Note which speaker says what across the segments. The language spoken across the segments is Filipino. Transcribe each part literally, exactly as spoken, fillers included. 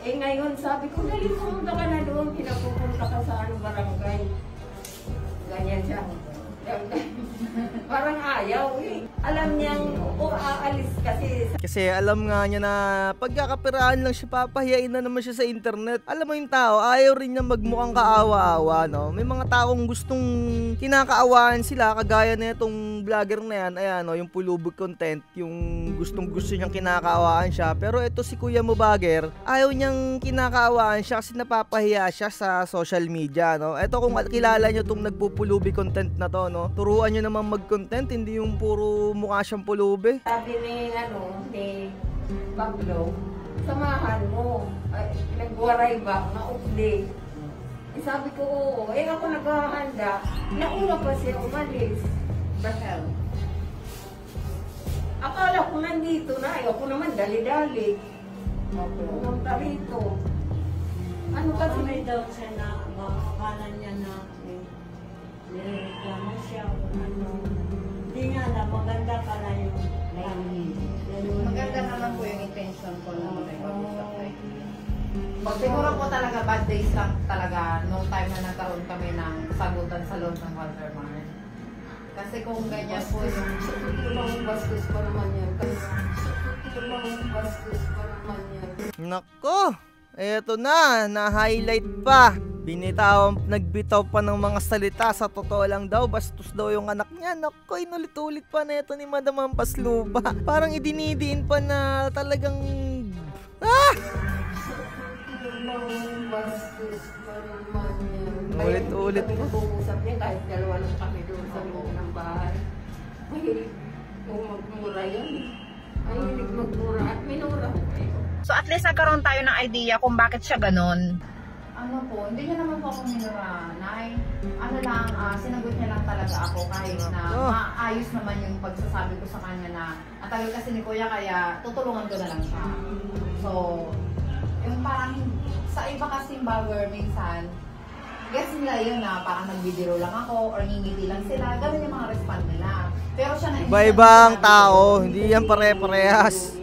Speaker 1: Eh ngayon, sabi ko, dali pumunta ka na doon, pinapupunta ka sa ano, barangay. Ganyan siya. Parang ayaw eh. Alam niyang o aalis kasi.
Speaker 2: Kasi alam nga niya na pagkakapiraan lang siya, papahiyain na naman siya sa internet. Alam mo yung tao, ayaw rin niya magmukhang kaawa-awa, no? May mga taong gustong kinakaawaan sila, kagaya na itong vlogger na yan, ayan, no? Yung pulubog content, yung gustong gusto niyang kinakaawaan siya. Pero ito si Kuya Mobager, ayaw niyang kinakaawaan siya kasi napapahiya siya sa social media, no? Ito kung kilala niyo itong nagpupulubi content na to, no? Turuan nyo naman mag-content, hindi yung puro mukha siyang pulubi.
Speaker 1: Sabi ni, ano, ni Pablo, samahan mo. Ay, nagwaray ba? Naupli. Eh, sabi ko, oo. Eh, ako naghahanda. Nauna pa siya umalis. Bahel. Akala ko nandito na. Ayoko naman dali-dali. Pumunta rito. Ano kasi?
Speaker 3: May daw siya na, akala niya na, nireklamo siya o ano. Hindi nga na, maganda pala yung
Speaker 4: maganda naman po yung intention ko na mag-usap kayo. Siguro po talaga bad days lang talaga nung time na nagkaroon kami ng sagutan sa loob ng Waltermart. Kasi kung ganyan po yung
Speaker 1: tulong bastos pa naman yan. Tulong bastos pa naman yan.
Speaker 2: Nako, eto na, na-highlight pa. Binitaw, nagbitaw pa ng mga salita. Sa totoo lang daw, bastos daw yung anak niya. Nako, inulit-ulit pa na ito ni Madam Hampaslupa. Parang idinidiin pa na talagang... Ah!
Speaker 1: Bastos pa naman yan.
Speaker 2: Ulit-ulit po.
Speaker 1: Nag-uusap niya kahit dalawa lang kami doon sa loob ng bahay. Mahilig magmura yan. Mahilig magmura at minura ko kayo.
Speaker 5: So at least nagkaroon tayo ng idea kung bakit siya ganon.
Speaker 4: ano po, hindi niya naman po ako minura, Nay. Ano lang, uh, sinagot niya lang talaga ako kahit na
Speaker 2: oh.
Speaker 4: maayos naman yung pagsasabi ko sa kanya na ang tagal kasi ni Kuya kaya tutulungan ko na lang siya. So, yung parang sa iba kasing bagger minsan, guess nila yun na parang nagbibiro lang ako or ngingiti lang sila, gano'n yung mga respond nila. Pero siya na
Speaker 2: iba-ibang tao, hindi yan pare-parehas.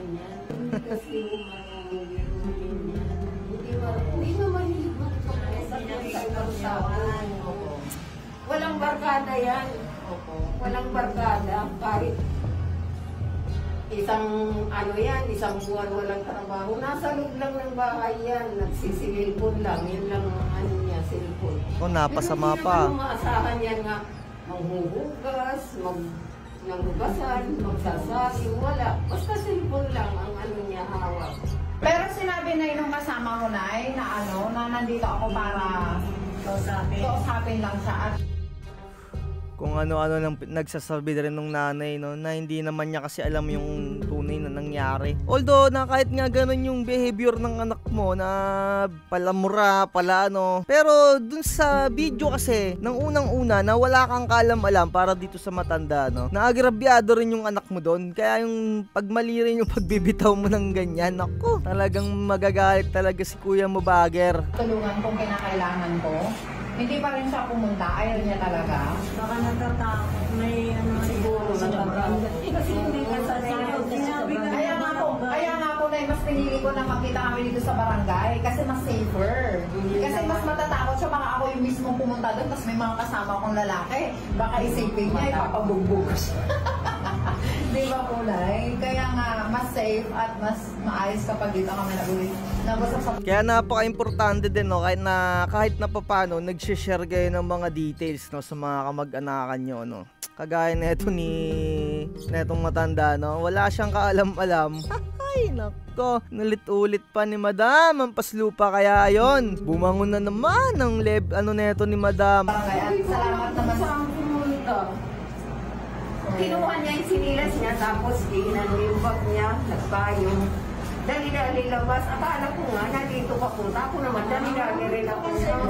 Speaker 1: Walang barkada yan. Opo. Walang barkada. Kahit isang ano yan, isang buwan walang trabaho. Nasa loob lang ng bahay yan. Nagsisilipon lang. Yun lang ano niya, silipon.
Speaker 2: O, napasama pa.
Speaker 1: Pero hindi naman maasahan yan nga manghuhugas, mag nanghugasan, magsasali, wala. Basta silipon lang ang ano niya hawak.
Speaker 4: Pero sinabi na yun nung kasama ko, Nay, na ano, na nandito ako para kausapin. Kausapin lang siya. At
Speaker 2: kung ano-ano nang nagsasabi rin nung nanay, no, na hindi naman niya kasi alam yung tunay na nangyari. Although na kahit nga ganun yung behavior ng anak mo na palamura, pala ano. Pero dun sa video kasi, nang unang-una na wala kang kalam-alam para dito sa matanda, no, naagrabyado rin yung anak mo doon. Kaya yung pagmali rin yung pagbibitaw mo ng ganyan, ako, talagang magagalit talaga si Kuya Mobager.
Speaker 4: tulungan kung kinakailangan ko. Hindi pa rin siya pumunta, ayaw niya talaga.
Speaker 3: Baka natatakot, may ano siguro natatakot.
Speaker 1: Kasi hindi ka sa
Speaker 4: Kaya nga po, kaya nga po na mas pinili ko na makita kami dito sa barangay kasi mas safer. Kasi mas matatakot siya, baka ako yung mismo pumunta doon, tapos may mga kasama kong lalaki. Baka isipin niya, ipapabugbog ko siya. Di ba po, Nay? Kaya nga, mas safe at mas maayos kapag dito kami nag-uwi.
Speaker 2: Kaya napaka-importante din, no, kahit na kahit na papaano nag-share kayo ng mga details, no, sa mga kamag-anakan nyo, no. Kagaya nito ni netong matanda, no, wala siyang kaalam-alam. Ay, nako, nalit-ulit pa ni Madam Hampaslupa, kaya ayon, bumangon na naman ang leb ano neto ni Madam.
Speaker 4: Kaya salamat naman sa
Speaker 1: pumunta. Kinuha niya yung sinilas niya, tapos diinan yung bag niya, nagbayong. Dali-dali labas. Akala ko nga, nandito ka punta. Ako naman, dali-dali rin ako.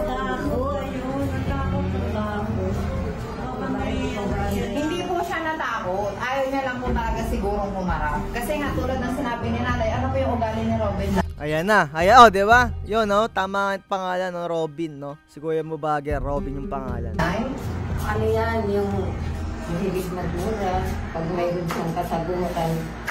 Speaker 4: Hindi po siya natakot. Ayaw niya lang po talaga sigurong humarap. Kasi nga tulad ng sinabi ni Nanay, ano po yung ugali ni Robin?
Speaker 2: Ayan na. Ayan, oh, di ba? Yun, no? Tama ang pangalan, no? Robin, no? Si Kuya Mobager, Robin yung pangalan.
Speaker 1: Ay, ano yan, yung mahilig magmura. Pag mayroon siyang kasagutan,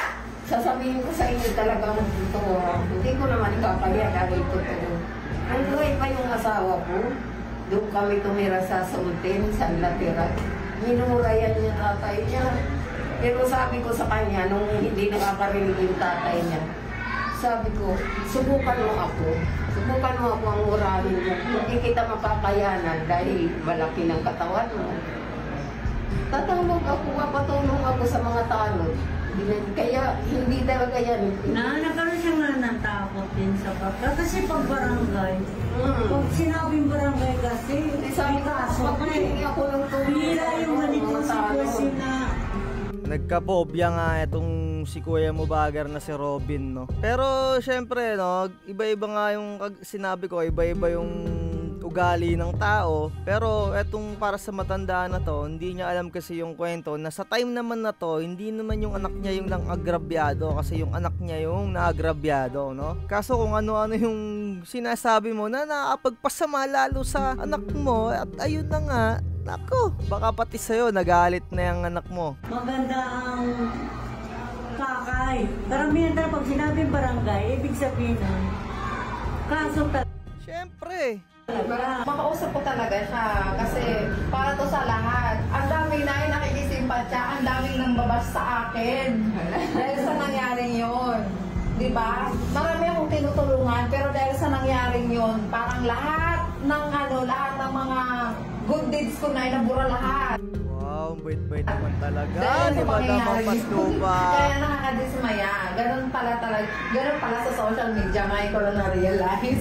Speaker 1: sasabihin ko sa inyo talagang totoo. Hindi ko naman ikakaya dahil totoo. Ang buhay pa yung asawa ko, doon kami tumira sa Sultan, sa Latira. Minurayan niya tatay niya. Pero sabi ko sa kanya, nung hindi nakakarinig yung tatay niya, sabi ko, subukan mo ako. Subukan mo ako ang murahin mo. Hindi kita mapakayanan dahil malaki ng katawan mo. Tatulog ako, mapatulong ako sa mga tanod. Kaya hindi talaga yan.
Speaker 3: Na, nagkaroon siya nga ng takot din sa pagka. Kasi pag barangay,
Speaker 1: Mm.
Speaker 3: pag sinabing barangay kasi,
Speaker 1: Sabi
Speaker 3: may
Speaker 1: ko,
Speaker 3: kaso pa
Speaker 1: maghihingi
Speaker 3: eh.
Speaker 1: ako ng tulong.
Speaker 3: Hira yung ganitong
Speaker 1: Mga tanod.
Speaker 3: sitwasyon na
Speaker 2: Nagkapobya nga itong si Kuya mo bagar na si Robin, no? Pero syempre, no, iba-iba nga yung kag- sinabi ko, iba-iba yung ugali ng tao. Pero etong para sa matanda na to, hindi niya alam kasi yung kwento na sa time naman na to, hindi naman yung anak niya yung nang agrabyado kasi yung anak niya yung naagrabyado, no? Kaso kung ano-ano yung sinasabi mo na nakapagpasama lalo sa anak mo, at ayun na nga, nako, baka pati sa'yo nagalit na yung anak mo.
Speaker 3: maganda ang kakay. Karamihan na pag sinabing barangay, ibig sabihin nun, kaso talaga.
Speaker 2: Syempre.
Speaker 4: Makausap ko talaga siya kasi para to sa lahat. Ang dami na yung nakikisimpatya, ang daming nang babas sa akin. Dahil sa nangyaring yun. Diba? Marami akong tinutulungan pero dahil sa nangyaring yun, parang lahat ng ano, lahat ng mga good deeds ko na inabura lahat.
Speaker 2: Wow, bait-bait naman talaga
Speaker 4: Dahil
Speaker 2: ni
Speaker 4: sa
Speaker 2: Madam
Speaker 4: pangyayari.
Speaker 2: Hampaslupa.
Speaker 4: Kaya nakakadismaya. Ganun pala talaga. Ganun pala sa social media. Ngayon ko lang na-realize.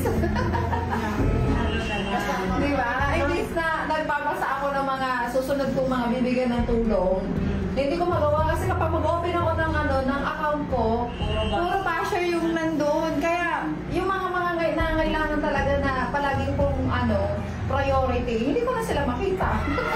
Speaker 4: Diba? Imbis na nagpapasa ako ng mga susunod kong mga bibigyan ng tulong, hindi ko magawa kasi kapag mag-open ako ng ano, ng account ko, puro basher yung nandun. Kaya yung mga mga nangailangan talaga na palaging pong ano, priority, hindi ko na sila makita.